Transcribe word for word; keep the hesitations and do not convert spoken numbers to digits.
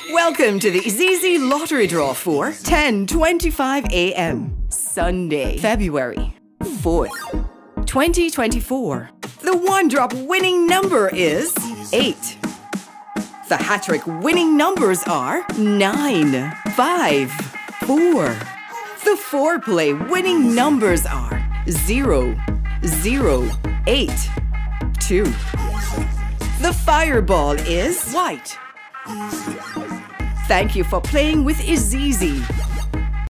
Welcome to the IZIZZI lottery draw for ten twenty-five a m Sunday, February fourth, twenty twenty-four. The one-drop winning number is eight. The HaTTrik winning numbers are nine, five, four. The four-play winning numbers are zero, zero, eight, two. The fireball is white. Thank you for playing with IZIZZI.